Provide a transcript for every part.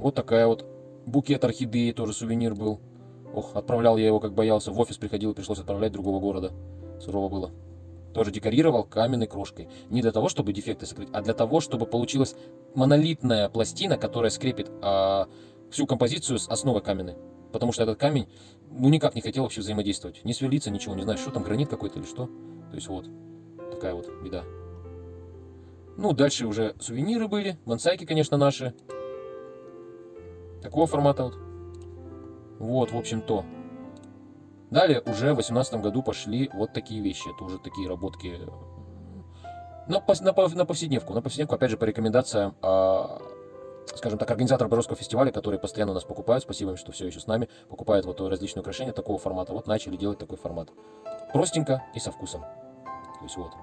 Вот такая вот букет орхидеи, тоже сувенир был. Ох, отправлял я его, как боялся. В офис приходил и пришлось отправлять другого города. Сурово было. Тоже декорировал каменной крошкой. Не для того, чтобы дефекты скрыть, а для того, чтобы получилась монолитная пластина, которая скрепит всю композицию с основой каменной. Потому что этот камень, ну, никак не хотел вообще взаимодействовать. Не сверлиться, ничего, не знаю, что там, гранит какой-то или что. То есть вот, такая вот беда. Ну, дальше уже сувениры были. Бонсайки, конечно, наши. Такого формата вот. Вот, в общем-то. Далее уже в 2018 году пошли вот такие вещи. Это уже такие работки на повседневку. На повседневку, опять же, по рекомендациям, скажем так, организатора Боровского фестиваля, которые постоянно нас покупают. Спасибо им, что все еще с нами. Покупают вот различные украшения такого формата. Вот начали делать такой формат. Простенько и со вкусом. То есть вот.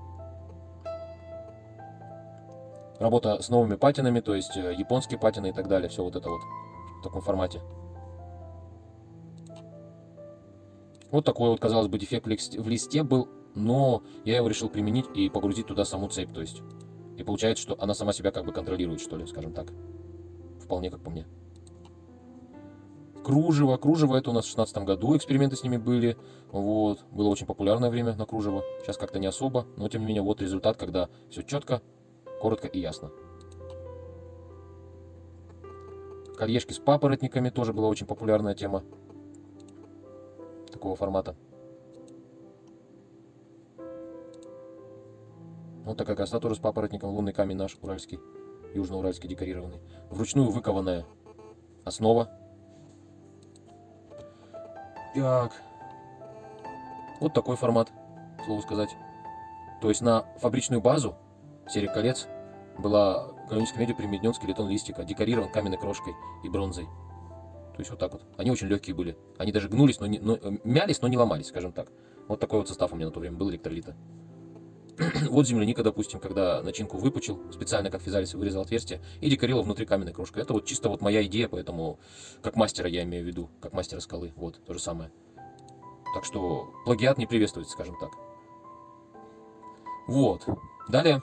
Работа с новыми патинами, то есть японские патины и так далее. Все вот это вот в таком формате. Вот такой вот, казалось бы, дефект в листе был, но я его решил применить и погрузить туда саму цепь, то есть. И получается, что она сама себя как бы контролирует, что ли, скажем так. Вполне как по мне. Кружево. Кружево это у нас в 2016 году эксперименты с ними были. Вот. Было очень популярное время на кружево. Сейчас как-то не особо, но тем не менее вот результат, когда все четко, коротко и ясно. Кольешки с папоротниками тоже была очень популярная тема. Такого формата. Вот такая красота тоже с папоротником. Лунный камень наш уральский, южноуральский декорированный. Вручную выкованная основа. Так. Вот такой формат, к слову сказать. То есть на фабричную базу серия колец была канонической медью применен скелетон листика, декорирован каменной крошкой и бронзой. То есть вот так вот. Они очень легкие были. Они даже гнулись, мялись, но не ломались, скажем так. Вот такой вот состав у меня на то время был электролита. Вот земляника, допустим, когда начинку выпучил, специально как физалис вырезал отверстие и декорировал внутри каменной крошкой. Это вот чисто вот моя идея, поэтому как мастера я имею в виду, как мастера скалы. Вот, то же самое. Так что плагиат не приветствуется, скажем так. Вот. Далее.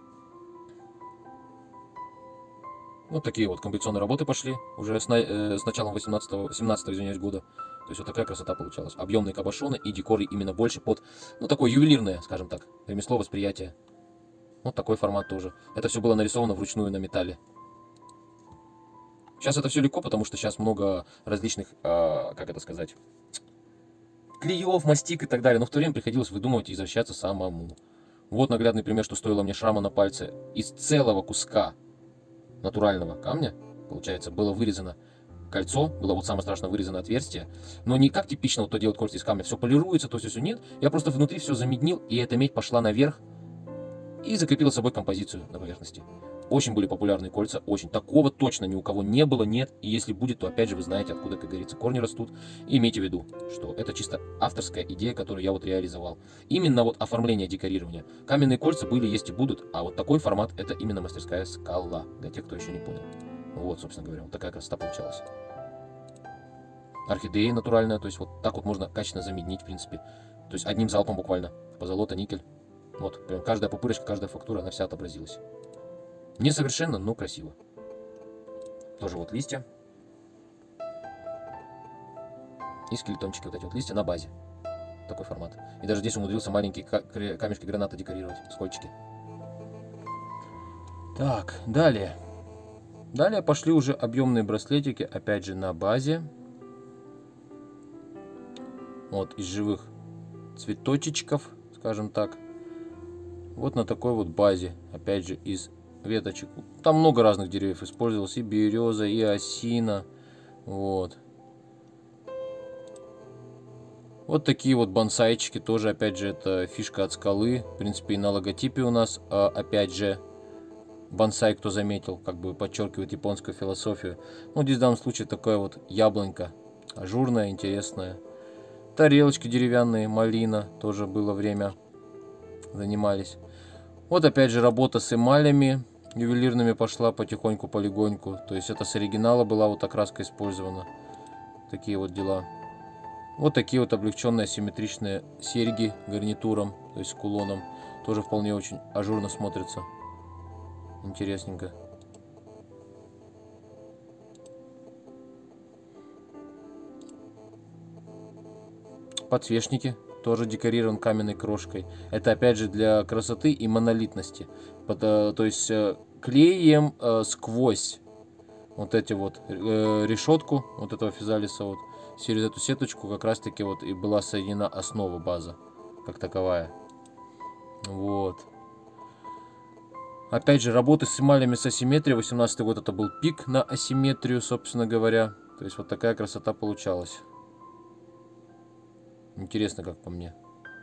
Вот такие вот композиционные работы пошли уже с началом 17 извиняюсь, года. То есть вот такая красота получалась. Объемные кабошоны и декоры именно больше под, ну, такое ювелирное, скажем так, ремесло, восприятие. Вот такой формат тоже. Это все было нарисовано вручную на металле. Сейчас это все легко, потому что сейчас много различных, как это сказать, клеев, мастик и так далее. Но в то время приходилось выдумывать и извращаться самому. Вот наглядный пример, что стоило мне шрама на пальце. Из целого куска натурального камня, получается, было вырезано кольцо, было вот самое страшное вырезано отверстие, но не как типично вот то делают кольца из камня, все полируется, то есть все нет, я просто внутри все замеднил, и эта медь пошла наверх и закрепила собой композицию на поверхности. Очень были популярные кольца, очень. Такого точно ни у кого не было, нет, и если будет, то опять же вы знаете, откуда, как говорится, корни растут, и имейте в виду, что это чисто авторская идея, которую я вот реализовал. Именно вот оформление декорирования. Каменные кольца были, есть и будут, а вот такой формат это именно мастерская скала, для тех, кто еще не понял. Вот, собственно говоря, вот такая красота получалась. Орхидея натуральная, то есть вот так вот можно качественно замеднить, в принципе. То есть одним залпом буквально. Позолота, никель. Вот, прям каждая пупырочка, каждая фактура, она вся отобразилась. Несовершенно, но красиво. Тоже вот листья. И скелетончики, вот эти вот листья на базе. Такой формат. И даже здесь умудрился маленькие камешки граната декорировать, скольчики. Так, далее. Далее пошли уже объемные браслетики, опять же на базе. Вот из живых цветочечков, скажем так. Вот на такой вот базе, опять же из веточек. Там много разных деревьев использовалось, и береза, и осина. Вот. Вот такие вот бонсайчики, тоже, опять же, это фишка от скалы. В принципе, и на логотипе у нас, опять же, бонсай, кто заметил, как бы подчеркивает японскую философию. Ну, здесь в данном случае такая вот яблонька, ажурная, интересная. Тарелочки деревянные, малина, тоже было время, занимались. Вот опять же работа с эмалями ювелирными пошла потихоньку, полегоньку. То есть это с оригинала была вот окраска использована. Такие вот дела. Вот такие вот облегченные асимметричные серьги гарнитуром, то есть с кулоном. Тоже вполне очень ажурно смотрится. Интересненько. подсвечники, тоже декорирован каменной крошкой. Это опять же для красоты и монолитности. То есть клеем сквозь вот эти вот решетку вот этого физалиса, вот через эту сеточку как раз таки вот и была соединена основа, база как таковая. Вот. Опять же, работы с эмалями с асимметрией. 18 год это был пик на асимметрию, собственно говоря. То есть вот такая красота получалась. Интересно, как по мне.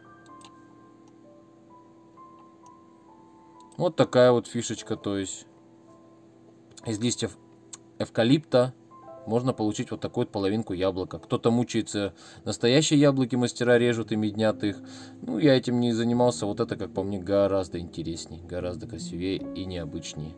Вот такая вот фишечка. То есть из листьев эвкалипта можно получить вот такую вот половинку яблока. Кто-то мучается, настоящие яблоки мастера режут и меднят их. Ну, я этим не занимался. Вот это, как по мне, гораздо интересней, гораздо красивее и необычнее.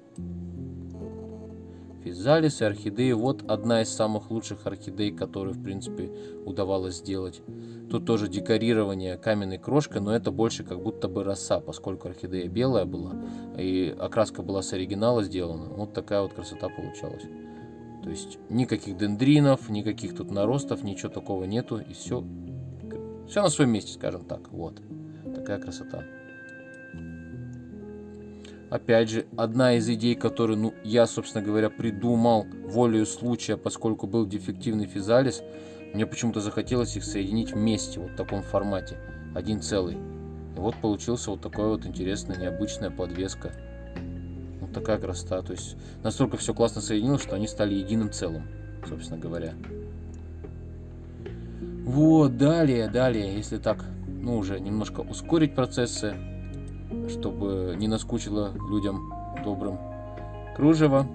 Физалис и орхидеи. Вот одна из самых лучших орхидей, которые, в принципе, удавалось сделать. Тут тоже декорирование каменной крошкой, но это больше как будто бы роса, поскольку орхидея белая была, и окраска была с оригинала сделана. Вот такая вот красота получалась. То есть никаких дендринов, никаких тут наростов, ничего такого нету. И все на своем месте, скажем так. Вот. Такая красота. Опять же, одна из идей, которую, ну, я, собственно говоря, придумал волею случая, поскольку был дефективный физалис, мне почему-то захотелось их соединить вместе, вот в таком формате. Один целый. И вот получился вот такая вот интересная, необычная подвеска. Вот такая красота. То есть настолько все классно соединилось, что они стали единым целым, собственно говоря. Вот, далее, если так, ну, уже немножко ускорить процессы, чтобы не наскучило людям добрым кружево.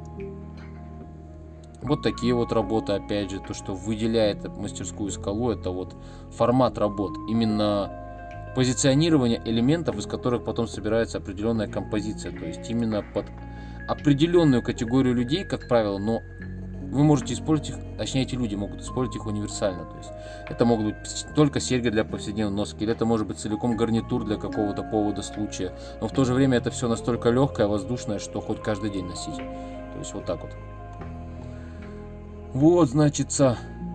Вот такие вот работы, опять же, то, что выделяет мастерскую скалу, это вот формат работ. Именно позиционирование элементов, из которых потом собирается определенная композиция. То есть именно под определенную категорию людей, как правило, но вы можете использовать их, точнее, эти люди могут использовать их универсально. То есть это могут быть только серьги для повседневной носки, или это может быть целиком гарнитур для какого-то повода, случая. Но в то же время это все настолько легкое, воздушное, что хоть каждый день носить. То есть вот так вот. Вот, значится.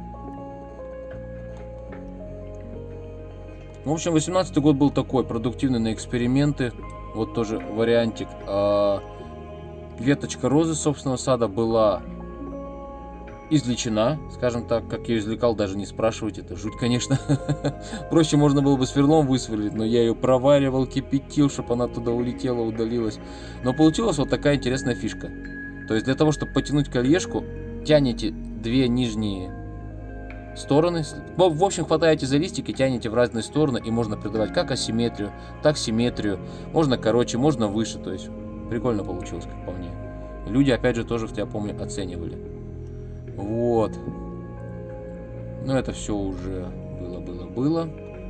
В общем, 18-й год был такой, продуктивный на эксперименты. Вот тоже вариантик. Веточка розы собственного сада была извлечена, скажем так. Как я извлекал, даже не спрашивайте, это жуть, конечно. Проще можно было бы сверлом высверлить, но я ее проваривал, кипятил, чтобы она туда улетела, удалилась. Но получилась вот такая интересная фишка. То есть для того, чтобы потянуть кольешку, тянете две нижние стороны. В общем, хватаете за листики, тянете в разные стороны, и можно придавать как асимметрию, так симметрию. Можно короче, можно выше. То есть прикольно получилось, как по мне. Люди, опять же, тоже, я помню, оценивали. Вот. Но это все уже было.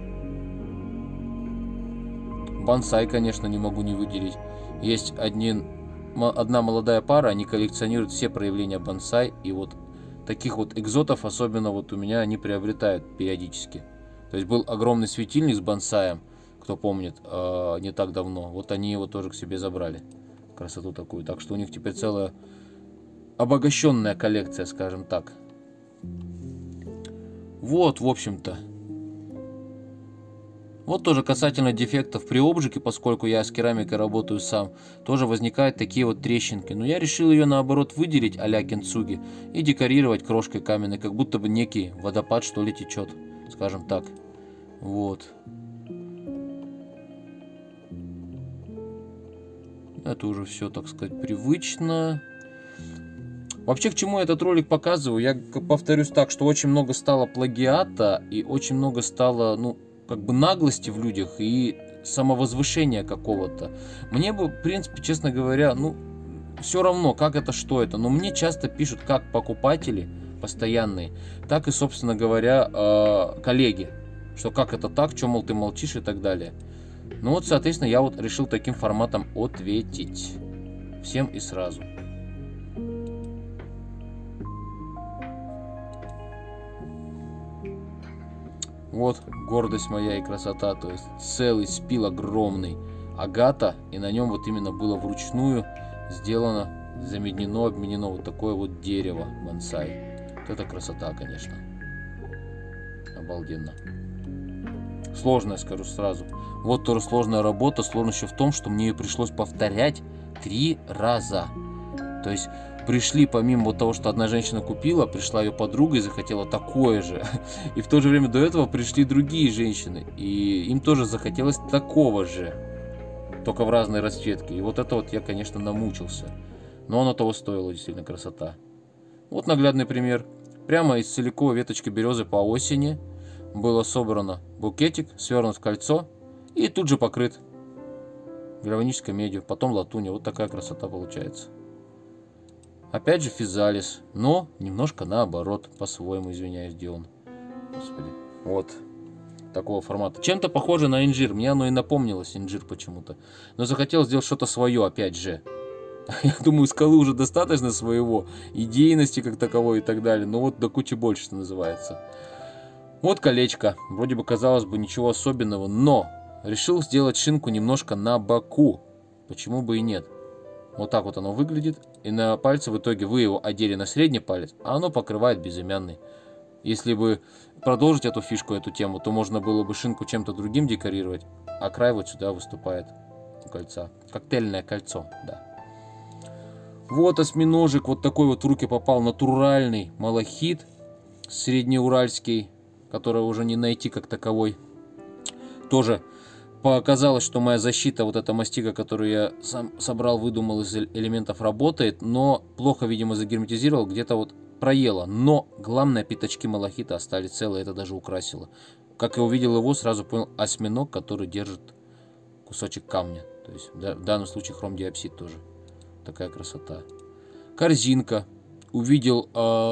Бонсай, конечно, не могу не выделить. Есть одна молодая пара, они коллекционируют все проявления бонсай, и вот таких вот экзотов, особенно вот у меня, они приобретают периодически. То есть был огромный светильник с бонсаем, кто помнит, не так давно. Вот они его тоже к себе забрали. Красоту такую. Так что у них теперь целая обогащенная коллекция, скажем так. Вот, в общем-то. Вот тоже касательно дефектов при обжиге, поскольку я с керамикой работаю сам, тоже возникают такие вот трещинки. Но я решил ее наоборот выделить а-ля кентсуги и декорировать крошкой каменной, как будто бы некий водопад, что ли, течет, скажем так. Вот. Это уже все, так сказать, привычно. Вообще, к чему я этот ролик показываю? Я повторюсь так, что очень много стало плагиата и очень много стало, ну, как бы наглости в людях и самовозвышения какого-то. Мне бы, в принципе, честно говоря, ну, все равно, как это, что это. Но мне часто пишут как покупатели постоянные, так и, собственно говоря, коллеги. Что как это так, что, мол, ты молчишь и так далее. Ну вот, соответственно, я вот решил таким форматом ответить. Всем и сразу. Вот гордость моя и красота, то есть целый спил огромный агата, и на нем вот именно было вручную сделано, замеднено, обменено вот такое вот дерево бонсай. Вот это красота, конечно. Обалденно. Сложная, скажу сразу. Вот тоже сложная работа. Сложность еще в том, что мне ее пришлось повторять 3 раза. То есть пришли, помимо вот того, что одна женщина купила, пришла ее подруга и захотела такое же. И в то же время до этого пришли другие женщины. И им тоже захотелось такого же. Только в разной расцветке. И вот это вот я, конечно, намучился. Но оно того стоило, действительно, красота. Вот наглядный пример. Прямо из целиковой веточки березы по осени было собрано букетик, свернут в кольцо и тут же покрыт гальванической медью, потом латунью. Вот такая красота получается. Опять же физалис, но немножко наоборот, по-своему, извиняюсь, сделан. Господи. Вот такого формата. Чем-то похоже на инжир. Мне оно и напомнилось, инжир почему-то. Но захотел сделать что-то свое, опять же. Я думаю, скалы уже достаточно своего, идейности как таковой и так далее. Но вот до кучи больше, что называется. Вот колечко. Вроде бы, казалось бы, ничего особенного, но решил сделать шинку немножко на боку. Почему бы и нет? Вот так вот оно выглядит. И на пальце в итоге вы его одели на средний палец, а оно покрывает безымянный. Если бы продолжить эту фишку, эту тему, то можно было бы шинку чем-то другим декорировать, а край вот сюда выступает у кольца. Коктейльное кольцо, да. Вот осьминожек, вот такой вот в руки попал, натуральный малахит среднеуральский, который уже не найти как таковой. Тоже показалось, что моя защита, вот эта мастика, которую я сам собрал, выдумал из элементов, работает, но плохо, видимо, загерметизировал, где-то вот проело. Но главное, пятачки малахита остались целые, это даже украсило. Как я увидел его, сразу понял, осьминог, который держит кусочек камня. То есть в данном случае хромдиопсид тоже. Такая красота. Корзинка. Увидел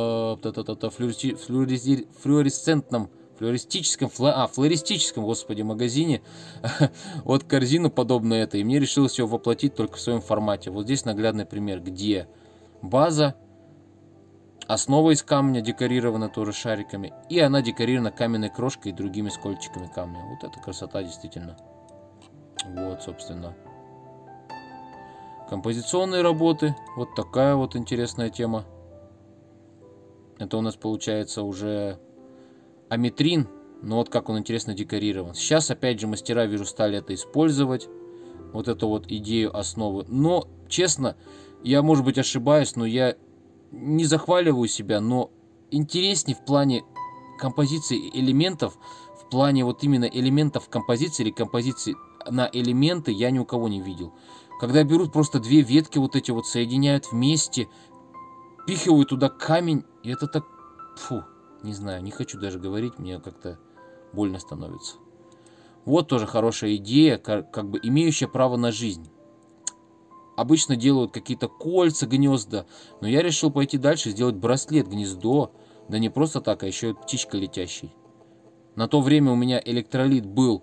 флористическом, господи, магазине вот корзину подобную этой, и мне решилось ее воплотить только в своем формате. Вот здесь наглядный пример, где база, основа из камня декорирована тоже шариками, и она декорирована каменной крошкой и другими скольчиками камня. Вот это красота действительно. Вот, собственно. Композиционные работы. Вот такая вот интересная тема. Это у нас получается уже аметрин, но вот как он интересно декорирован. Сейчас опять же мастера, вижу, стали это использовать. Вот эту вот идею основы. Но, честно, я, может быть, ошибаюсь, но я не захваливаю себя, но интереснее в плане композиции элементов, в плане вот именно элементов композиции или композиции на элементы я ни у кого не видел. Когда берут просто две ветки вот эти вот, соединяют вместе, пихивают туда камень, и это так, фу, не знаю, не хочу даже говорить, мне как-то больно становится. Вот тоже хорошая идея, как бы имеющая право на жизнь. Обычно делают какие-то кольца, гнезда, но я решил пойти дальше, сделать браслет, гнездо, да не просто так, а еще и птичка летящий. На то время у меня электролит был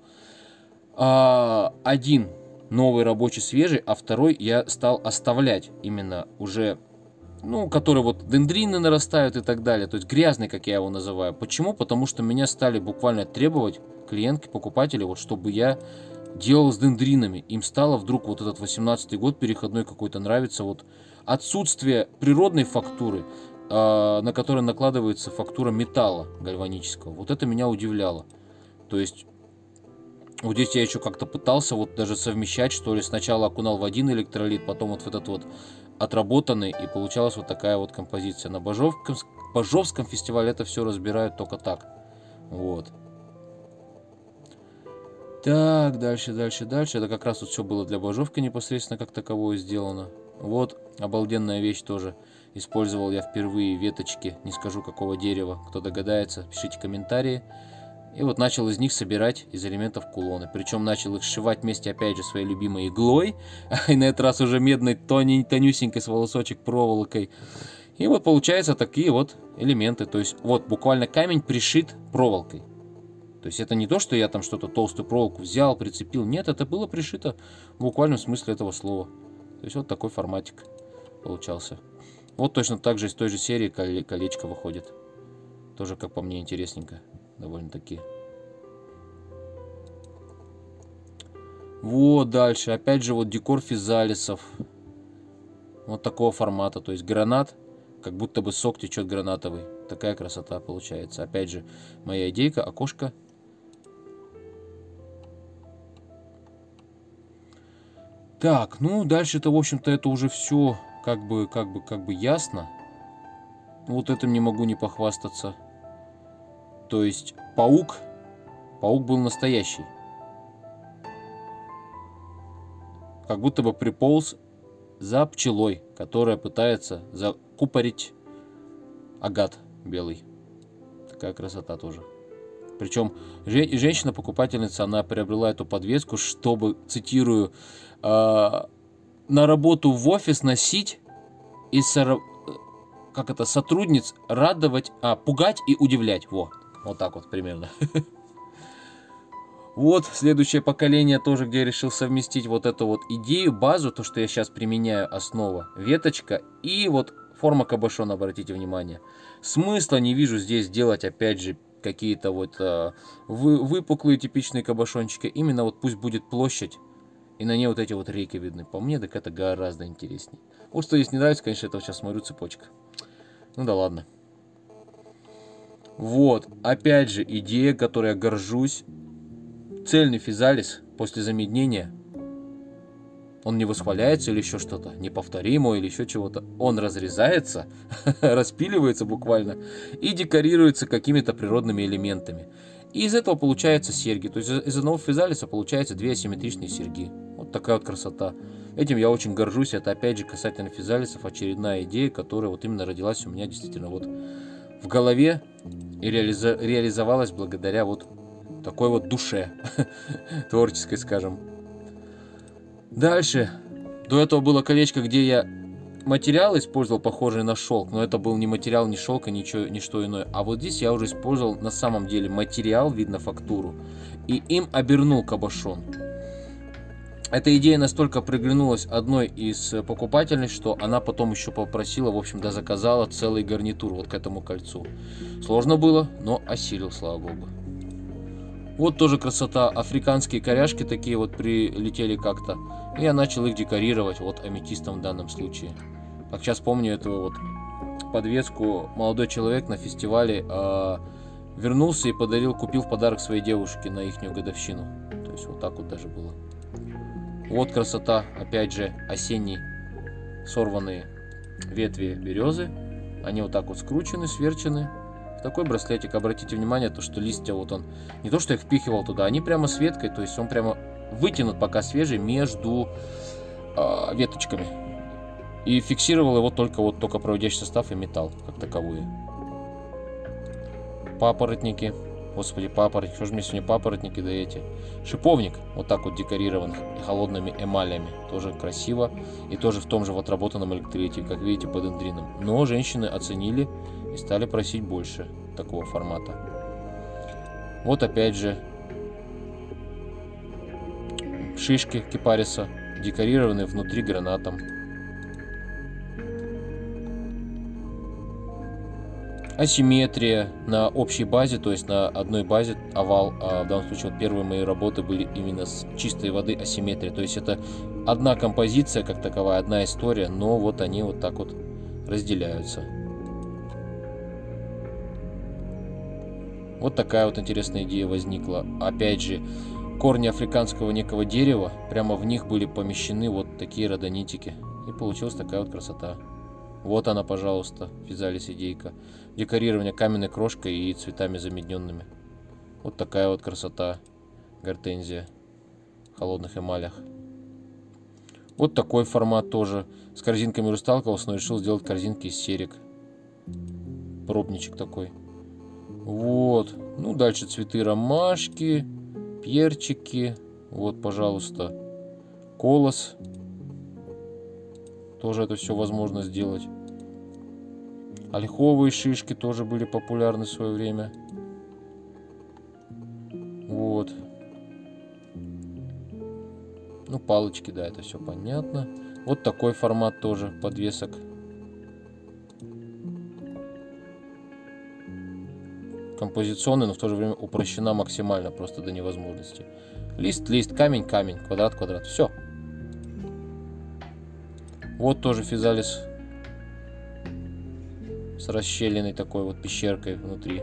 один новый рабочий свежий, а второй я стал оставлять именно уже, ну, который вот дендрины нарастают и так далее, то есть грязный, как я его называю. Почему? Потому что меня стали буквально требовать клиентки, покупатели, вот чтобы я делал с дендринами. Им стало вдруг вот этот 18-й год переходной какой-то нравится, вот отсутствие природной фактуры, на которой накладывается фактура металла гальванического. Вот это меня удивляло. То есть вот здесь я еще как-то пытался вот даже совмещать, что ли. Сначала окунал в один электролит, потом вот в этот вот отработанный, и получалась вот такая вот композиция. На Бажовском фестивале это все разбирают только так. Вот. Так, дальше. Это как раз вот все было для Бажовки непосредственно как таковое сделано. Вот, обалденная вещь тоже. Использовал я впервые веточки, не скажу какого дерева. Кто догадается, пишите комментарии. И вот начал из них собирать из элементов кулоны. Причем начал их сшивать вместе, опять же, своей любимой иглой. И на этот раз уже медной, тонюсенькой, с волосочек проволокой. И вот получаются такие вот элементы. То есть вот буквально камень пришит проволокой. То есть это не то, что я там что-то толстую проволоку взял, прицепил. Нет, это было пришито в буквальном смысле этого слова. То есть вот такой форматик получался. Вот точно так же из той же серии колечко выходит. Тоже, как по мне, интересненько. Довольно-таки. Вот дальше. Опять же вот декор физалисов. Вот такого формата. То есть гранат как будто бы сок течет гранатовый. Такая красота получается. Опять же, моя идейка, окошко. Так, ну дальше-то, в общем-то, это уже все как бы ясно. Вот этим не могу не похвастаться. То есть паук был настоящий. Как будто бы приполз за пчелой, которая пытается закупорить агат белый. Такая красота тоже. Причем женщина-покупательница, она приобрела эту подвеску, чтобы, цитирую, на работу в офис носить и сотрудниц радовать, пугать и удивлять. Вот так вот примерно. Вот следующее поколение тоже, где я решил совместить вот эту вот идею, базу, то, что я сейчас применяю, основа, веточка и вот форма кабошона, обратите внимание. Смысла не вижу здесь делать, опять же, какие-то вот выпуклые типичные кабошончики. Именно вот пусть будет площадь, и на ней вот эти вот рейки видны. По мне, так это гораздо интереснее. Вот что здесь не нравится, конечно, это вот сейчас смотрю цепочка. Ну да ладно. Вот, опять же, идея, которой я горжусь. Цельный физалис после замеднения. Он не восхваляется или еще что-то, неповторимое или еще чего-то. Он разрезается, распиливается буквально и декорируется какими-то природными элементами. И из этого получаются серьги. То есть из одного физалиса получается две асимметричные серьги. Вот такая вот красота. Этим я очень горжусь. Это опять же касательно физалисов очередная идея, которая вот именно родилась у меня действительно вот в голове и реализовалась благодаря вот такой вот душе творческой, скажем. Дальше. До этого было колечко, где я материал использовал, похожий на шелк, но это был не материал, не шелк, ничто иное. А вот здесь я уже использовал на самом деле материал, видно фактуру, и им обернул кабошон. Эта идея настолько приглянулась одной из покупательниц, что она потом еще попросила, в общем-то, заказала целый гарнитур вот к этому кольцу. Сложно было, но осилил, слава богу. Вот тоже красота. Африканские коряшки такие вот прилетели как-то. И я начал их декорировать вот аметистом в данном случае. Как сейчас помню эту вот подвеску, молодой человек на фестивале вернулся и купил в подарок своей девушке на ихнюю годовщину. То есть вот так вот даже было. Вот красота. Опять же осенние сорванные ветви березы. Они вот так вот скручены, сверчены. Такой браслетик, обратите внимание, то что листья, вот он, не то что я их впихивал туда, они прямо с веткой, то есть он прямо вытянут пока свежий между веточками. И фиксировал его только проводящий состав и металл, как таковые. Папоротники, господи, папоротники, что же мне сегодня папоротники да эти. Шиповник, вот так вот декорирован холодными эмалями, тоже красиво. И тоже в том же вот отработанном электролите, как видите, под эндрином. Но женщины оценили и стали просить больше такого формата. Вот опять же шишки кипариса, декорированные внутри гранатом. Асимметрия на общей базе, то есть на одной базе овал. В данном случае вот первые мои работы были именно с чистой воды асимметрия. То есть это одна композиция как таковая, одна история, но вот они вот так вот разделяются. Вот такая вот интересная идея возникла. Опять же, корни африканского некого дерева, прямо в них были помещены вот такие родонитики. И получилась такая вот красота. Вот она, пожалуйста, физалис идейка. Декорирование каменной крошкой и цветами замедненными. Вот такая вот красота. Гортензия в холодных эмалях. Вот такой формат тоже. С корзинками уже сталкивался, но решил сделать корзинки из серег. Пробничек такой. Вот. Ну, дальше цветы ромашки, перчики. Вот, пожалуйста, колос. Тоже это все возможно сделать. Ольховые шишки тоже были популярны в свое время. Вот. Ну, палочки, да, это все понятно. Вот такой формат тоже подвесок. Композиционный, но в то же время упрощена максимально, просто до невозможности. Лист, лист, камень, камень, квадрат, квадрат. Все. Вот тоже физалис. с расщелиной такой вот пещеркой внутри.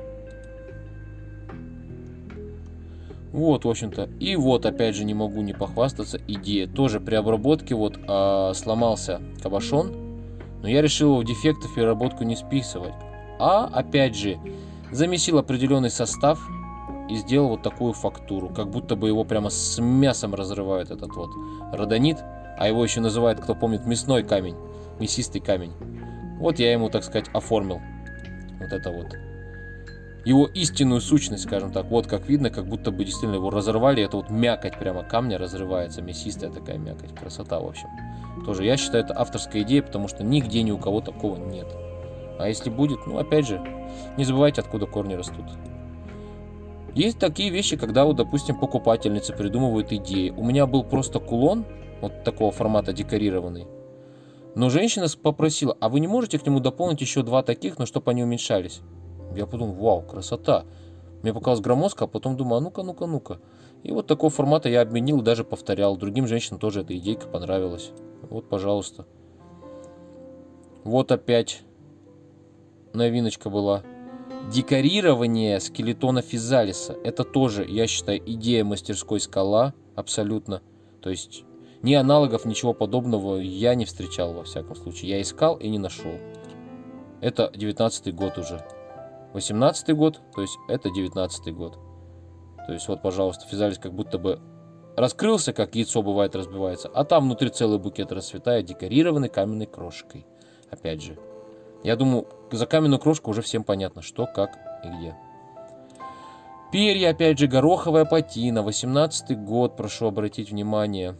Вот, в общем-то. И вот, опять же, не могу не похвастаться, идея. Тоже при обработке вот сломался кабошон, но я решил его в дефекты в переработку не списывать. А, опять же, замесил определенный состав и сделал вот такую фактуру. Как будто бы его прямо с мясом разрывают, этот вот родонит. А его еще называют, кто помнит, мясной камень, мясистый камень. Вот я ему, так сказать, оформил вот это вот. Его истинную сущность, скажем так. Вот как видно, как будто бы действительно его разорвали. Это вот мякоть прямо камня разрывается. Мясистая такая мякоть. Красота, в общем. Тоже я считаю, это авторская идея, потому что нигде ни у кого такого нет. А если будет, ну опять же, не забывайте, откуда корни растут. Есть такие вещи, когда вот, допустим, покупательницы придумывают идеи. У меня был просто кулон, вот такого формата декорированный. Но женщина попросила, а вы не можете к нему дополнить еще 2 таких, но чтобы они уменьшались? Я подумал, вау, красота. Мне показалось громоздко, а потом думаю, а ну-ка, ну-ка, ну-ка. И вот такого формата я обменил и даже повторял. Другим женщинам тоже эта идейка понравилась. Вот, пожалуйста. Вот опять новиночка была. Декорирование скелетона физалиса. Это тоже, я считаю, идея мастерской «Скала». Абсолютно. То есть ни аналогов, ничего подобного я не встречал, во всяком случае. Я искал и не нашел. Это 19-й год уже. 18-й год, то есть это 19-й год. То есть вот, пожалуйста, физалис как будто бы раскрылся, как яйцо бывает разбивается, а там внутри целый букет расцветает, декорированный каменной крошкой. Опять же. Я думаю, за каменную крошку уже всем понятно, что, как и где. Перья, опять же, гороховая патина, 18-й год, прошу обратить внимание.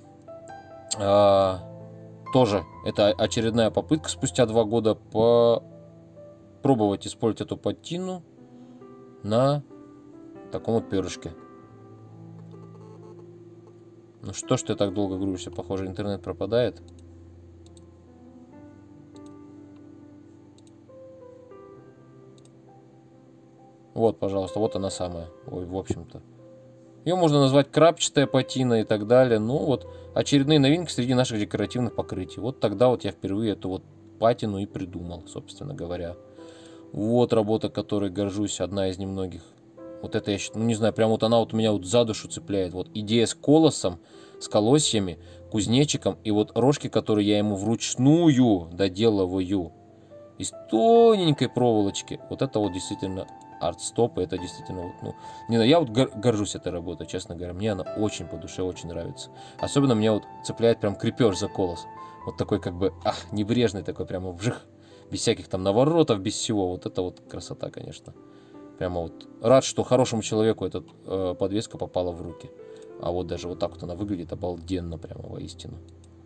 Тоже это очередная попытка спустя 2 года попробовать использовать эту патину на таком вот перышке. Ну что ж ты так долго грузишься? Похоже, интернет пропадает. Вот, пожалуйста, вот она самая. Ой, в общем-то. Ее можно назвать крапчатая патина и так далее. Ну вот, очередные новинки среди наших декоративных покрытий. Вот тогда вот я впервые эту вот патину и придумал, собственно говоря. Вот работа, которой горжусь, одна из немногих. Вот это я считаю, ну не знаю, прям вот она вот меня вот за душу цепляет. Вот идея с колосом, с колосьями, кузнечиком и вот рожки, которые я ему вручную доделываю из тоненькой проволочки. Вот это вот действительно арт-стоп, это действительно вот, ну, не знаю, я вот горжусь этой работой, честно говоря, мне она очень по душе, очень нравится. Особенно меня вот цепляет прям крепеж за колос. Вот такой как бы, небрежный такой, прямо вжих, без всяких там наворотов, без всего. Вот это вот красота, конечно. Прямо вот рад, что хорошему человеку эта подвеска попала в руки. А вот даже вот так вот она выглядит обалденно, прямо воистину.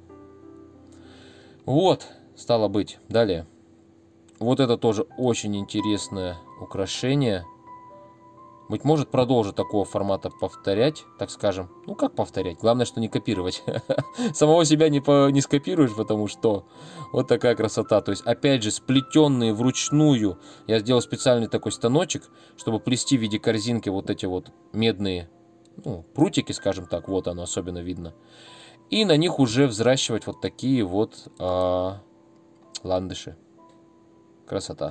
Вот, стало быть, далее. Вот это тоже очень интересное украшение. Быть может, продолжу такого формата повторять, так скажем. Ну, как повторять? Главное, что не копировать. Самого себя не скопируешь, потому что вот такая красота. То есть, опять же, сплетенные вручную. Я сделал специальный такой станочек, чтобы плести в виде корзинки вот эти вот медные, ну, прутики, скажем так. Вот оно особенно видно. И на них уже взращивать вот такие вот ландыши. Красота.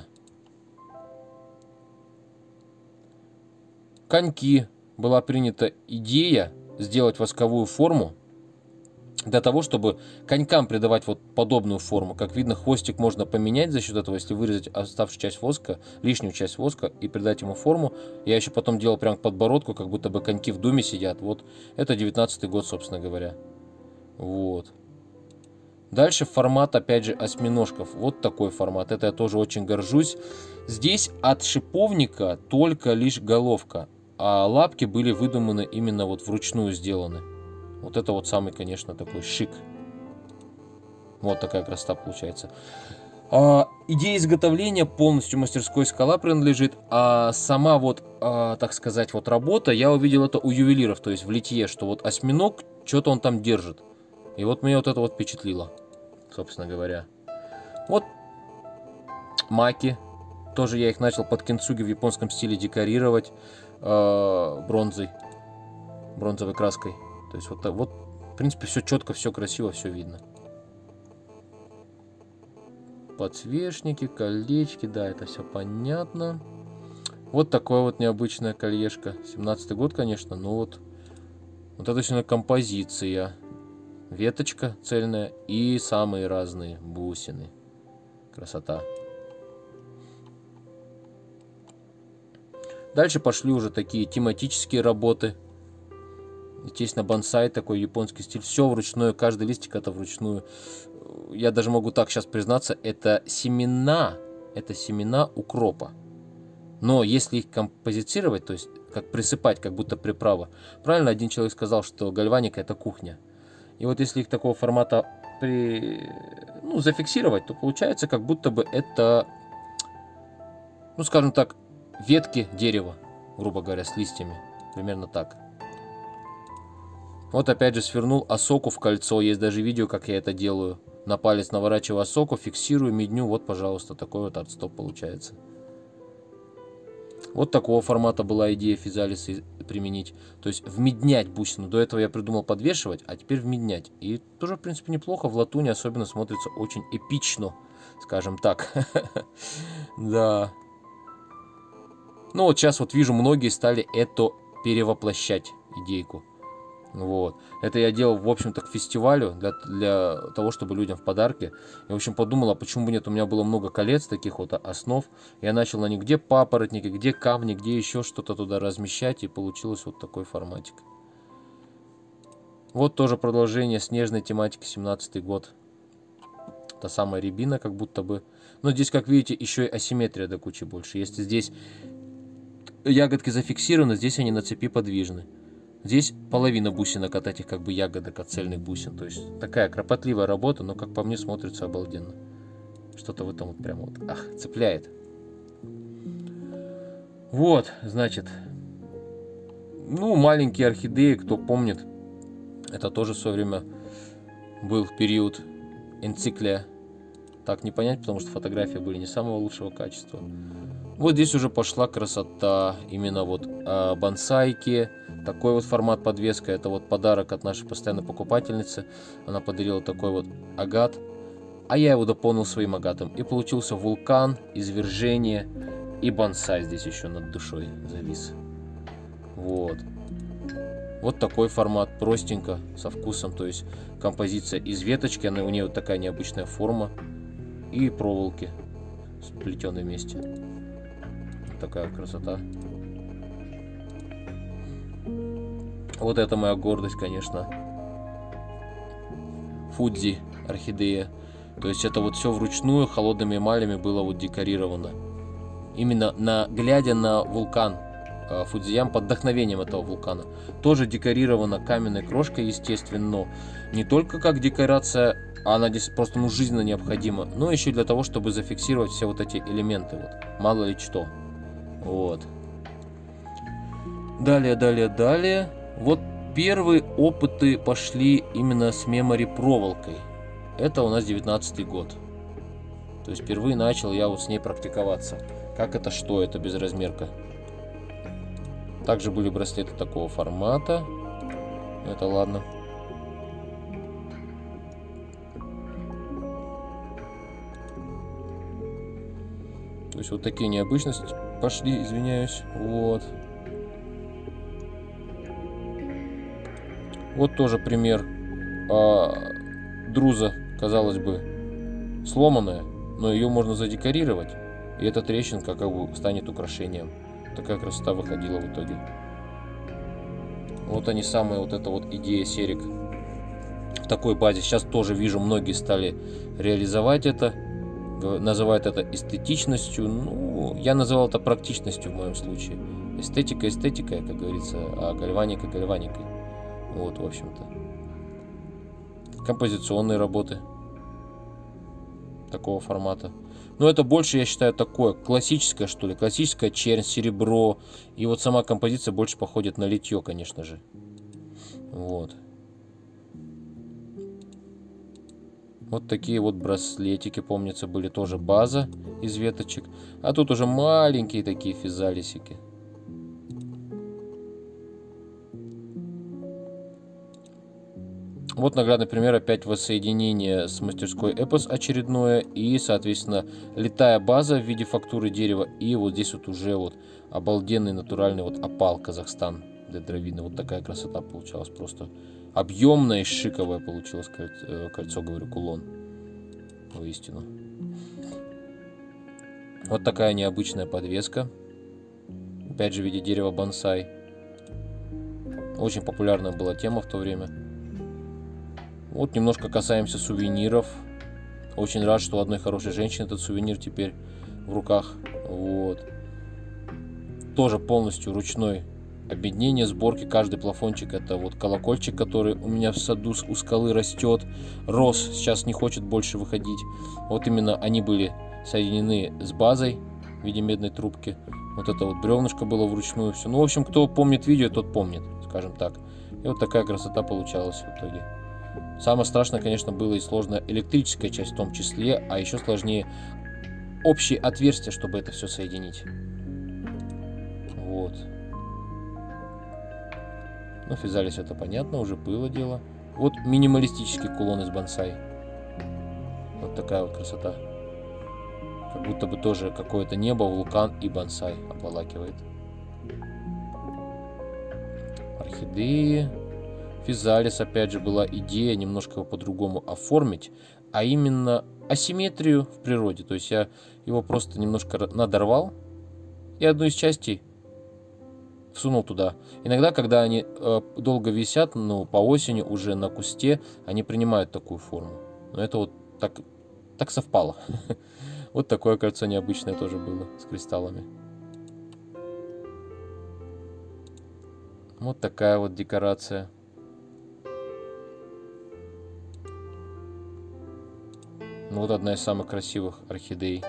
Коньки. Была принята идея сделать восковую форму для того, чтобы конькам придавать вот подобную форму. Как видно, хвостик можно поменять за счет этого, если вырезать оставшую часть воска, лишнюю часть воска и придать ему форму. Я еще потом делал прям к подбородку, как будто бы коньки в думе сидят. Вот это 19-й год, собственно говоря. Вот. Дальше формат, опять же, осьминожков. Вот такой формат. Это я тоже очень горжусь. Здесь от шиповника только лишь головка. А лапки были выдуманы именно вот вручную сделаны. Вот это вот самый, конечно, такой шик. Вот такая красота получается. Идея изготовления полностью мастерской «Скала» принадлежит. А сама вот, так сказать, вот работа, я увидел это у ювелиров. То есть в литье, что вот осьминог, что-то он там держит. И вот меня вот это вот впечатлило, собственно говоря. Вот маки. Тоже я их начал под кинцуги в японском стиле декорировать бронзой. Бронзовой краской. То есть вот, в принципе, все четко, все красиво, все видно. подсвечники, колечки, да, это все понятно. Вот такое вот необычное кольешко. 17-й год, конечно, но вот это сегодня композиция. Веточка цельная и самые разные бусины. Красота. Дальше пошли уже такие тематические работы. Естественно, бонсай, такой японский стиль. Все вручную, каждый листик это вручную. Я даже могу так сейчас признаться, это семена укропа. Но если их композицировать, то есть как присыпать, как будто приправа. Правильно один человек сказал, что гальваника это кухня. И вот если их такого формата зафиксировать, то получается, как будто бы это, скажем так, ветки дерева, грубо говоря, с листьями. Примерно так. Вот опять же свернул осоку в кольцо. Есть даже видео, как я это делаю. На палец наворачиваю осоку, фиксирую, медню. Вот, пожалуйста, такой вот артстоп получается. Вот такого формата была идея физалиса применить. То есть вмеднять бусину. До этого я придумал подвешивать, а теперь вмеднять. И тоже, в принципе, неплохо. В латуни особенно смотрится очень эпично, скажем так. Да. Ну вот сейчас вот вижу, многие стали это перевоплощать, идейку. Вот. Это я делал, в общем-то, к фестивалю, для того, чтобы людям в подарки. Я, в общем, подумал, а почему бы нет, у меня было много колец, таких вот основ. Я начал на них где папоротники, где камни, где еще что-то туда размещать, и получилось вот такой форматик. Вот тоже продолжение снежной тематики, 17-й год. Та самая рябина, как будто бы. Но здесь, как видите, еще и асимметрия до кучи больше. Если здесь ягодки зафиксированы, здесь они на цепи подвижны. Здесь половина бусинок от этих как бы ягодок, от цельных бусин. То есть такая кропотливая работа, но как по мне смотрится обалденно. Что-то в этом вот прямо вот, цепляет. Вот, значит. Маленькие орхидеи, кто помнит. Это тоже в свое время был период энциклия. Так не понять, потому что фотографии были не самого лучшего качества. Вот здесь уже пошла красота. Именно вот бонсайки. Такой вот формат подвеска. Это вот подарок от нашей постоянной покупательницы. Она подарила такой вот агат. А я его дополнил своим агатом. И получился вулкан, извержение и бонсай здесь еще над душой завис. Вот. Вот такой формат. Простенько, со вкусом. То есть композиция из веточки. У нее вот такая необычная форма. И проволоки сплетенные вместе. Такая красота. Вот это моя гордость, конечно. Фудзи орхидея. То есть это вот все вручную холодными эмалями было вот декорировано. Именно глядя на вулкан Фудзиям, под вдохновением этого вулкана. Тоже декорировано каменной крошкой, естественно. Но не только как декорация, а она здесь просто жизненно необходима. Но еще для того, чтобы зафиксировать все вот эти элементы. Вот. Мало ли что. Вот. Далее. Вот первые опыты пошли именно с мемори проволокой. Это у нас 19-й год. То есть впервые начал я вот с ней практиковаться. Как это, что это, безразмерка. Также были браслеты такого формата. Это ладно. То есть вот такие необычности пошли, извиняюсь. Вот. Вот тоже пример. Друза, казалось бы, сломанная, но ее можно задекорировать. И эта трещинка как бы станет украшением. Такая красота выходила в итоге. Вот они самые, вот эта вот идея серик в такой базе. Сейчас тоже вижу, многие стали реализовать это. Называют это эстетичностью. Ну, я называл это практичностью в моем случае. Эстетика, как говорится, а гальваника гальваникой. Вот, в общем-то. Композиционные работы такого формата. Но это больше, я считаю, такое классическое, что ли. Классическая чернь, серебро. И вот сама композиция больше походит на литье, конечно же. Вот. Вот такие вот браслетики, помнится, были тоже база из веточек. А тут уже маленькие такие физалисики. Вот наглядный пример опять воссоединение с мастерской Эпос очередное. И, соответственно, литая база в виде фактуры дерева. И вот здесь вот уже вот обалденный натуральный вот опал Казахстан дендровидный. Вот такая красота получалась. Просто объемное и шиковое получилось кольцо, говорю, кулон. Воистину. Вот такая необычная подвеска. Опять же в виде дерева бонсай. Очень популярная была тема в то время. Вот немножко касаемся сувениров. Очень рад, что у одной хорошей женщины этот сувенир теперь в руках. Вот. Тоже полностью ручной объединение сборки. Каждый плафончик — это вот колокольчик, который у меня в саду у скалы растет. Рос, сейчас не хочет больше выходить. Вот именно они были соединены с базой в виде медной трубки. Вот это вот бревнышко было вручную все. Ну, в общем, кто помнит видео, тот помнит, скажем так. И вот такая красота получалась в итоге. Самое страшное, конечно, было и сложная электрическая часть в том числе, а еще сложнее общие отверстия, чтобы это все соединить. Вот. Ну, физалис это понятно, уже было дело. Вот минималистический кулон из бонсай. Вот такая вот красота. Как будто бы тоже какое-то небо, вулкан и бонсай обволакивает. Орхидеи. Физалис, опять же, была идея немножко его по-другому оформить, а именно асимметрию в природе. То есть я его просто немножко надорвал и одну из частей всунул туда. Иногда, когда они долго висят, ну, по осени уже на кусте, они принимают такую форму. Но это вот так совпало. Вот такое кольцо необычное тоже было с кристаллами. Вот такая вот декорация. Вот одна из самых красивых орхидей.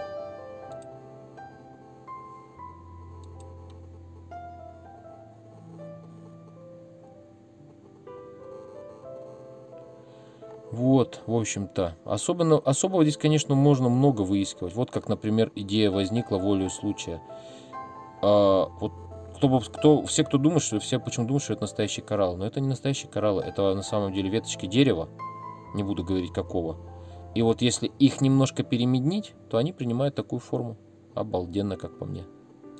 Вот, в общем-то. Особого здесь, конечно, можно много выискивать. Вот как, например, идея возникла волею случая. Вот все, кто думает, все почему думают, что это настоящий коралл. Но это не настоящие кораллы, это на самом деле веточки дерева. Не буду говорить какого. И вот если их немножко перемеднить, то они принимают такую форму. Обалденно, как по мне.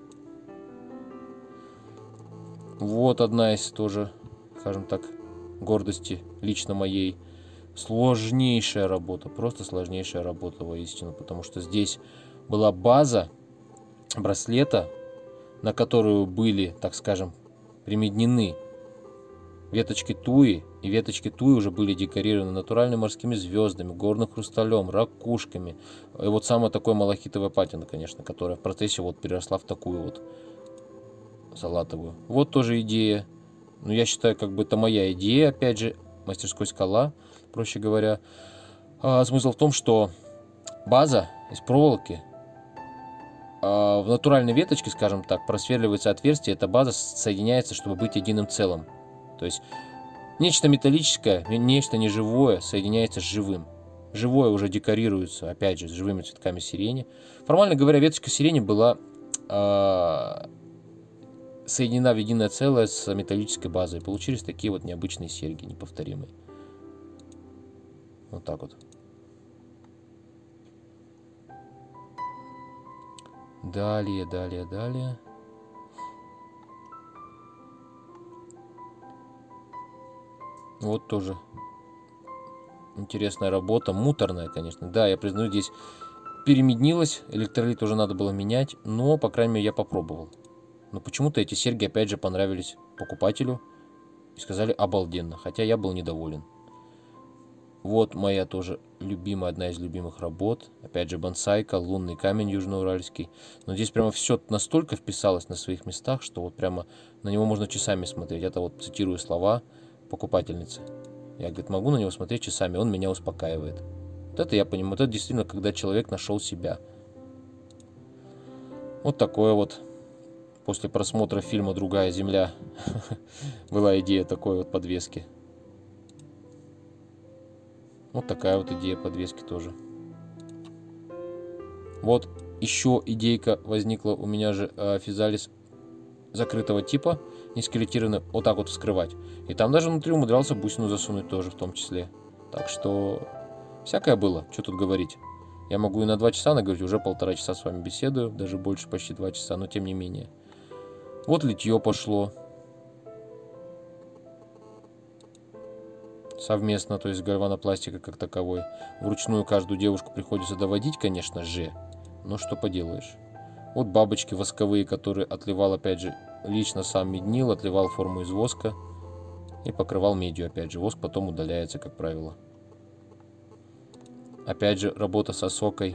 Вот одна из тоже, скажем так, гордости лично моей. Сложнейшая работа, просто сложнейшая работа воистину. Потому что здесь была база браслета, на которую были, так скажем, примеднены веточки туи, и веточки туи уже были декорированы натуральными морскими звездами, горным хрусталем, ракушками. И вот самая такая малахитовая патина, конечно, которая в процессе вот переросла в такую вот салатовую. Вот тоже идея. Ну, я считаю, как бы это моя идея, опять же, мастерской скала, проще говоря. Смысл в том, что база из проволоки, в натуральной веточке, скажем так, просверливается отверстие, эта база соединяется, чтобы быть единым целым. То есть нечто металлическое, нечто неживое соединяется с живым. Живое уже декорируется, опять же, с живыми цветками сирени. Формально говоря, веточка сирени была соединена в единое целое с металлической базой. Получились такие вот необычные серьги, неповторимые. Вот так вот. Далее. Вот тоже интересная работа, муторная, конечно. Да, я признаю, здесь перемеднилось, электролит уже надо было менять, но, по крайней мере, я попробовал. Но почему-то эти серьги, опять же, понравились покупателю и сказали обалденно, хотя я был недоволен. Вот моя тоже любимая, одна из любимых работ. Опять же, бонсайка, лунный камень южноуральский. Но здесь прямо все настолько вписалось на своих местах, что вот прямо на него можно часами смотреть. Это вот цитирую слова покупательницы. Я, говорит, могу на него смотреть часами, он меня успокаивает. Вот это я понимаю, вот это действительно, когда человек нашел себя. Вот такое вот. После просмотра фильма «Другая земля» была идея такой вот подвески. Вот такая вот идея подвески тоже. Вот еще идейка возникла у меня же физалис закрытого типа. не скелетированные, вот так вот вскрывать. И там даже внутри умудрялся бусину засунуть тоже в том числе. Так что всякое было, что тут говорить. Я могу и на 2 часа наговорить, уже 1,5 часа с вами беседую, даже больше, почти 2 часа, но тем не менее. Вот литье пошло. Совместно, то есть гальванопластика как таковой. Вручную каждую девушку приходится доводить, конечно же, но что поделаешь. Вот бабочки восковые, которые отливал, опять же, лично сам меднил, отливал форму из воска и покрывал медью, опять же. Воск потом удаляется, как правило. Опять же, работа с осокой.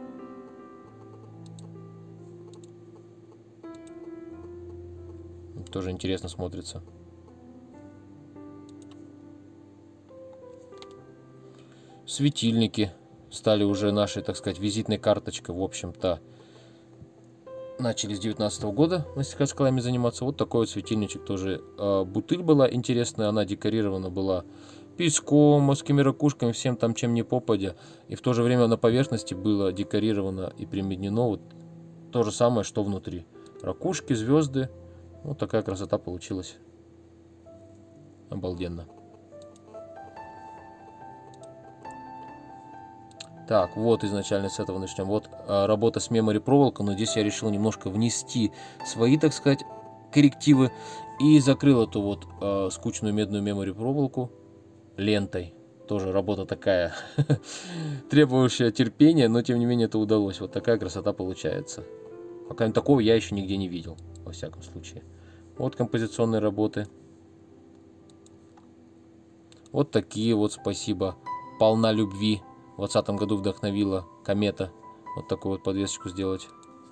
Тоже интересно смотрится. Светильники стали уже нашей, так сказать, визитной карточкой, в общем-то. Начали с 19 года мастерской скалами заниматься. Вот такой вот светильничек тоже. Бутыль была интересная, она декорирована была песком, морскими ракушками, всем там, чем не попадя. И в то же время на поверхности было декорировано и примеднено вот то же самое, что внутри. Ракушки, звезды. Вот такая красота получилась. Обалденно. Так, вот изначально с этого начнем. Вот работа с memory проволокой, но здесь я решил немножко внести свои, так сказать, коррективы. И закрыл эту вот скучную медную memory проволоку лентой. Тоже работа такая, требующая терпения, но тем не менее это удалось. Вот такая красота получается. Пока такого я еще нигде не видел, во всяком случае. Вот композиционные работы. Вот такие вот, спасибо. Полна любви. В 2020 году вдохновила комета вот такую вот подвесочку сделать.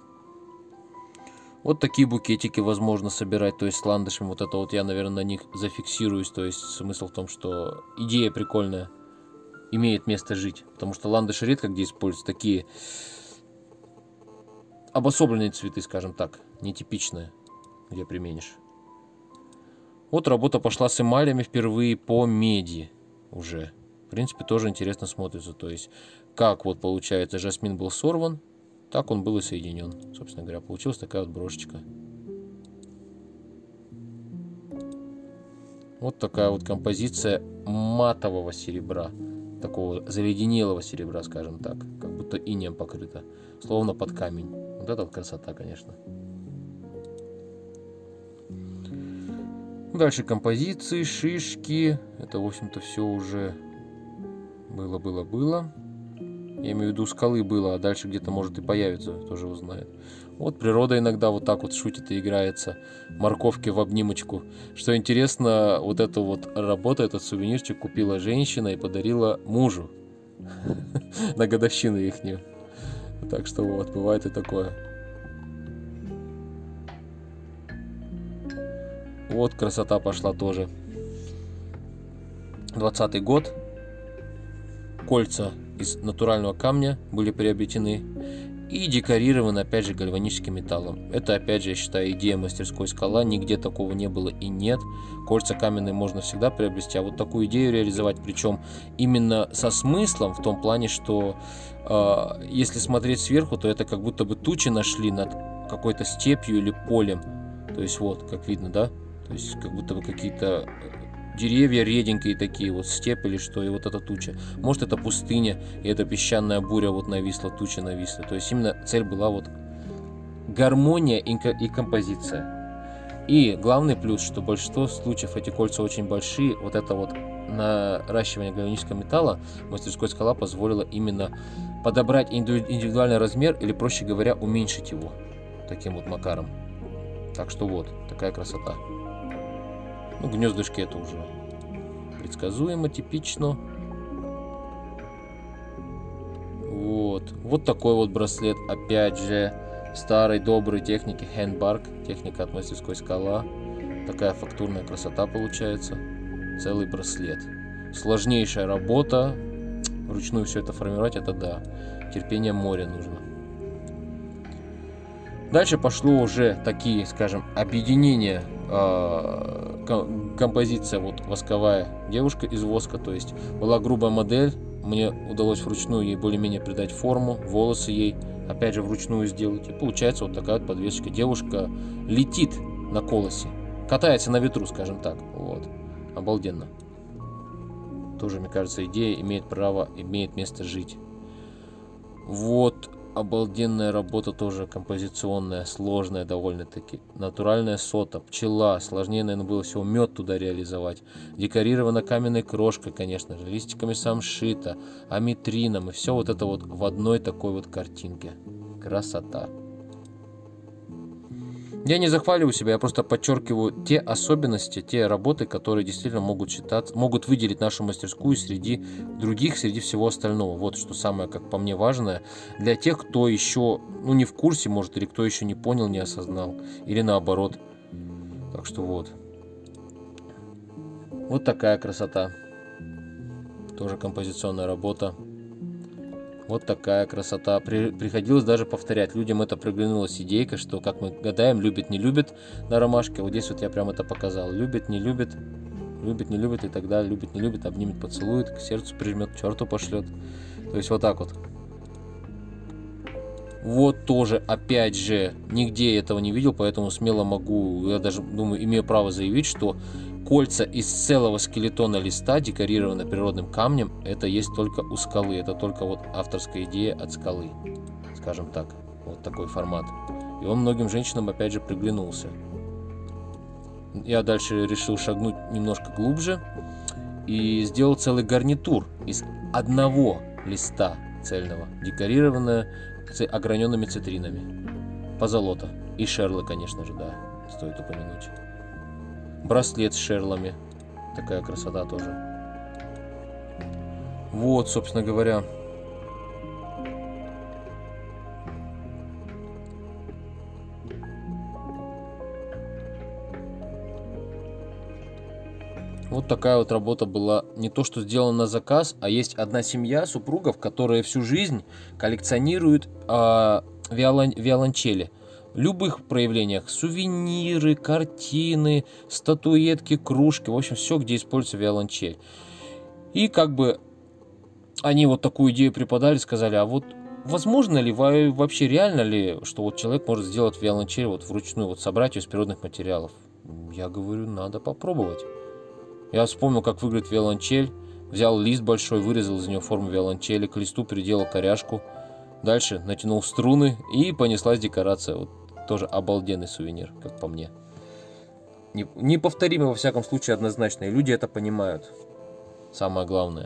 Вот такие букетики возможно собирать, то есть с ландышами. Вот это вот я, наверное, на них зафиксируюсь. То есть смысл в том, что идея прикольная, имеет место жить. Потому что ландыши редко где используются. Такие обособленные цветы, скажем так, нетипичные, где применишь. Вот работа пошла с эмалями впервые по меди уже. В принципе, тоже интересно смотрится. То есть, как вот получается, жасмин был сорван, так он был и соединен. Собственно говоря, получилась такая вот брошечка. Вот такая вот композиция матового серебра. Такого заледенелого серебра, скажем так. Как будто инеем покрыто. Словно под камень. Вот это вот красота, конечно. Дальше композиции, шишки. Это, в общем-то, все уже... Было. Я имею в виду, скалы было, а дальше где-то может и появится, тоже узнает. Вот природа иногда вот так вот шутит и играется. Морковки в обнимочку. Что интересно, вот эту вот работу, этот сувенирчик купила женщина и подарила мужу. На годовщину ихнюю. Так что вот, бывает и такое. Вот красота пошла тоже. 20-й год. Кольца из натурального камня были приобретены и декорированы, опять же, гальваническим металлом. Это, опять же, я считаю, идея мастерской скала. Нигде такого не было и нет. Кольца каменные можно всегда приобрести, а вот такую идею реализовать, причем именно со смыслом, в том плане, что если смотреть сверху, то это как будто бы тучи нашли над какой-то степью или полем. То есть вот, как видно, да? То есть как будто бы какие-то... деревья реденькие такие, вот степь или что, и вот эта туча. Может, это пустыня, и эта песчаная буря вот нависла, туча нависла. То есть именно цель была вот гармония и композиция. И главный плюс, что большинство случаев эти кольца очень большие. Вот это вот наращивание гальванического металла мастерской скала позволило именно подобрать индивидуальный размер, или, проще говоря, уменьшить его таким вот макаром. Так что вот, такая красота. Ну, гнездышки это уже предсказуемо, типично. Вот такой вот браслет, опять же, старой доброй техники Handbark, техника от мастерской скала. Такая фактурная красота получается. Целый браслет. Сложнейшая работа. Вручную все это формировать, это да. Терпение моря нужно. Дальше пошло уже такие, скажем, объединения. Композиция вот восковая девушка из воска, то есть была грубая модель, мне удалось вручную ей более-менее придать форму, волосы ей опять же вручную сделать, и получается вот такая вот подвесочка. Девушка летит на колосе, катается на ветру, скажем так. Вот. Обалденно. Тоже, мне кажется, идея имеет право, имеет место жить. Вот. Обалденная работа тоже композиционная, сложная довольно-таки. Натуральная сота, пчела. Сложнее, наверное, было всего мед туда реализовать. Декорирована каменной крошкой, конечно же, листиками самшита, аметрином. И все вот это вот в одной такой вот картинке. Красота. Я не захваливаю себя, я просто подчеркиваю те особенности, те работы, которые действительно могут считаться, могут выделить нашу мастерскую среди других, среди всего остального. Вот что самое, как по мне, важное для тех, кто еще, ну, не в курсе, может, или кто еще не понял, не осознал, или наоборот. Так что вот. Вот такая красота. Тоже композиционная работа. Вот такая красота. Приходилось даже повторять. Людям это приглянулась идейка, что, как мы гадаем, любит, не любит на ромашке. Вот здесь вот я прям это показал. Любит, не любит, не любит и так далее. Любит, не любит, обнимет, поцелует, к сердцу прижмет, к черту пошлет. То есть вот так вот. Вот тоже, опять же, нигде этого не видел, поэтому смело могу, я даже думаю, имею право заявить, что кольца из целого скелетона листа, декорированные природным камнем, это есть только у скалы. Это только вот авторская идея от скалы, скажем так. Вот такой формат. И он многим женщинам, опять же, приглянулся. Я дальше решил шагнуть немножко глубже и сделал целый гарнитур из одного листа цельного, декорированное ограненными цитринами. Позолота. И шерлы, конечно же, да, стоит упомянуть. Браслет с шерлами. Такая красота тоже. Вот, собственно говоря. Вот такая вот работа была, не то что сделана на заказ, а есть одна семья супругов, которые всю жизнь коллекционируют виолончели. В любых проявлениях. Сувениры, картины, статуэтки, кружки. В общем, все, где используется виолончель. И как бы они вот такую идею преподали, сказали, а вот возможно ли, вообще реально ли, что вот человек может сделать виолончель вот вручную, вот собрать ее из природных материалов? Я говорю, надо попробовать. Я вспомнил, как выглядит виолончель, взял лист большой, вырезал из него форму виолончели, к листу приделал коряжку, дальше натянул струны и понеслась декорация. Вот тоже обалденный сувенир, как по мне. Неповторимый во всяком случае однозначно, и люди это понимают. Самое главное.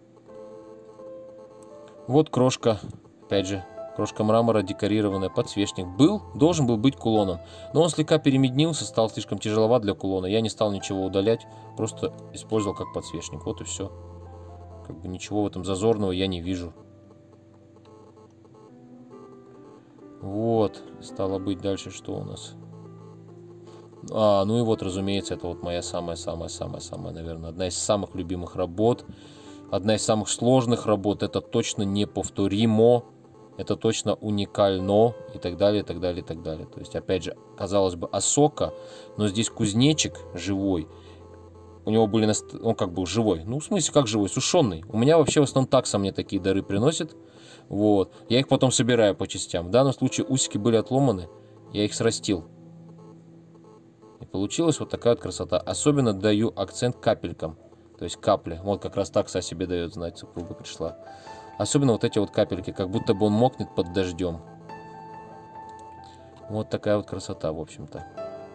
Вот крошка, опять же, крошка мрамора, декорированная, подсвечник. Должен был быть кулоном, но он слегка перемеднился, стал слишком тяжеловат для кулона. Я не стал ничего удалять, просто использовал как подсвечник. Вот и все. Как бы ничего в этом зазорного я не вижу. Вот, стало быть, дальше что у нас? Ну и вот, разумеется, это вот моя самая-самая-самая-самая, наверное, одна из самых любимых работ. Одна из самых сложных работ. Это точно неповторимо. Это точно уникально. И так далее, и так далее, и так далее. То есть, опять же, казалось бы, осока, но здесь кузнечик живой. У него были... Он как бы живой. Ну, в смысле, как живой? Сушеный. У меня вообще в основном такса мне такие дары приносит. Вот. Я их потом собираю по частям. В данном случае усики были отломаны. Я их срастил. И получилась вот такая вот красота. Особенно даю акцент капелькам. То есть капли. Вот как раз такса о себе дает знать. Супруга пришла. Особенно вот эти вот капельки. Как будто бы он мокнет под дождем. Вот такая вот красота, в общем-то.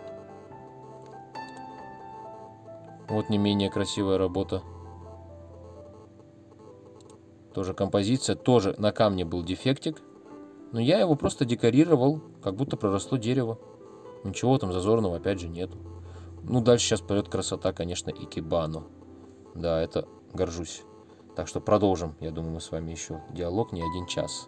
Вот не менее красивая работа. Тоже композиция. Тоже на камне был дефектик. Но я его просто декорировал. Как будто проросло дерево. Ничего там зазорного опять же нету. Ну, дальше сейчас пойдет красота, конечно, икебану. Да, это горжусь. Так что продолжим, я думаю, мы с вами еще диалог не один час.